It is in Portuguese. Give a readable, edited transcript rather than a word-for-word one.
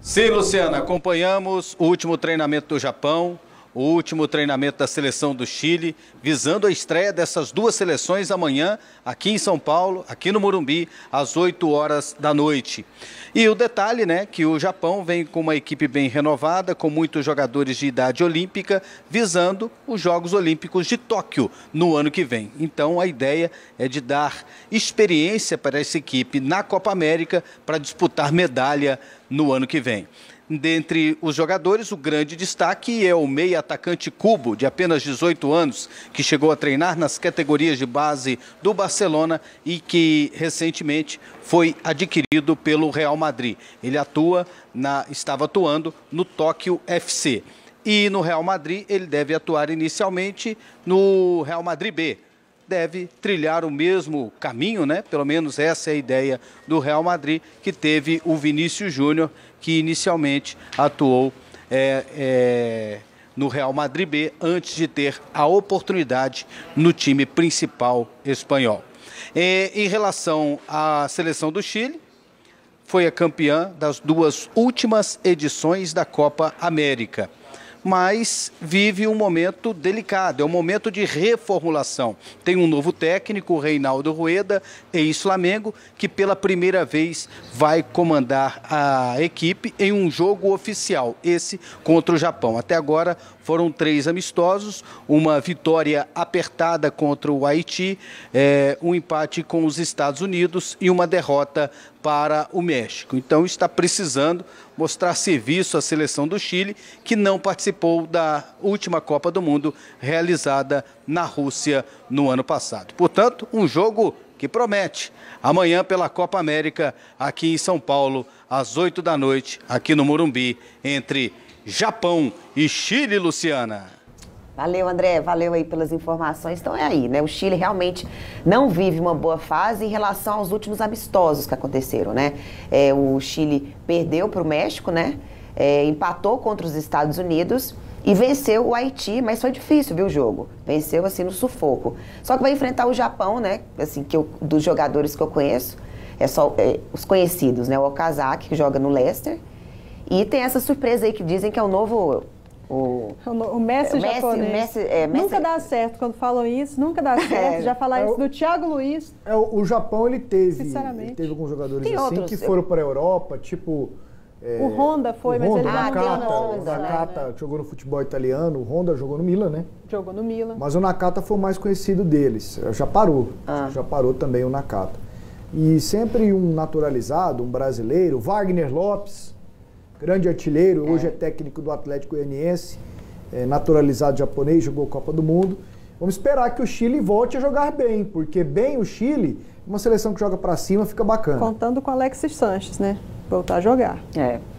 Sim, Luciana, acompanhamos o último treinamento do Japão, o último treinamento da seleção do Chile, visando a estreia dessas duas seleções amanhã, aqui em São Paulo, aqui no Morumbi, às 8 horas da noite. E o detalhe, né, que o Japão vem com uma equipe bem renovada, com muitos jogadores de idade olímpica, visando os Jogos Olímpicos de Tóquio no ano que vem. Então, a ideia é de dar experiência para essa equipe na Copa América para disputar medalha no ano que vem. Dentre os jogadores, o grande destaque é o meia atacante Kubo, de apenas 18 anos, que chegou a treinar nas categorias de base do Barcelona e que recentemente foi adquirido pelo Real Madrid. Ele estava atuando no Tóquio FC. E no Real Madrid ele deve atuar inicialmente no Real Madrid B. Deve trilhar o mesmo caminho, né? Pelo menos essa é a ideia do Real Madrid, que teve o Vinícius Júnior, que inicialmente atuou no Real Madrid B, antes de ter a oportunidade no time principal espanhol. Em relação à seleção do Chile, foi a campeã das duas últimas edições da Copa América, mas vive um momento delicado, é um momento de reformulação. Tem um novo técnico, o Reinaldo Rueda, ex-Flamengo, que pela primeira vez vai comandar a equipe em um jogo oficial, esse contra o Japão. Até agora foram 3 amistosos, uma vitória apertada contra o Haiti, um empate com os Estados Unidos e uma derrota para o México. Então está precisando mostrar serviço à seleção do Chile, que não participou da última Copa do Mundo realizada na Rússia no ano passado. Portanto, um jogo que promete. Amanhã pela Copa América, aqui em São Paulo, às 8 da noite, aqui no Morumbi, entre Japão e Chile, Luciana. Valeu, André. Valeu aí pelas informações. Então é aí, né? O Chile realmente não vive uma boa fase em relação aos últimos amistosos que aconteceram, né? O Chile perdeu para o México, né? Empatou contra os Estados Unidos e venceu o Haiti, mas foi difícil, viu, o jogo. Venceu, assim, no sufoco. Só que vai enfrentar o Japão, né? Assim, dos jogadores que eu conheço, só os conhecidos, né? O Okazaki, que joga no Leicester. E tem essa surpresa aí que dizem que é o novo... O Messi japonês. Nunca dá certo. Quando falam isso, nunca dá certo. Já falaram isso do Thiago Luiz. O Japão, ele teve alguns jogadores tem assim outros, que foram para a Europa, tipo... o Honda foi, mas ele O Nakata jogou no futebol italiano, o Honda jogou no Milan, né? Jogou no Milan. Mas o Nakata foi o mais conhecido deles. Já parou também o Nakata. E sempre um naturalizado, um brasileiro, Wagner Lopes, grande artilheiro, hoje é técnico do Atlético Goianiense, naturalizado japonês, jogou Copa do Mundo. Vamos esperar que o Chile volte a jogar bem, porque bem o Chile, uma seleção que joga pra cima, fica bacana. Contando com Alexis Sanches, né? Voltar a jogar.